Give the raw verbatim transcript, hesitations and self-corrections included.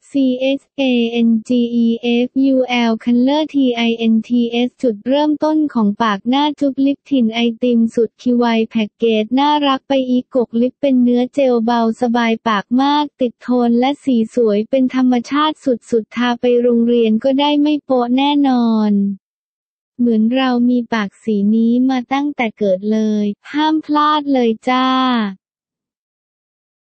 ซี เอช เอ เอ็น จี อี เอฟ ยู แอล Color ที ไอ เอ็น ที เอส จุดเริ่มต้นของปากหน้าจุ๊บลิปถิ่นไอติมสุดคิวายแพ็กเกจน่ารักไปอีกกกลิปเป็นเนื้อเจลเบาสบายปากมากติดโทนและสีสวยเป็นธรรมชาติสุดๆทาไปโรงเรียนก็ได้ไม่โป๊ะแน่นอนเหมือนเรามีปากสีนี้มาตั้งแต่เกิดเลยห้ามพลาดเลยจ้า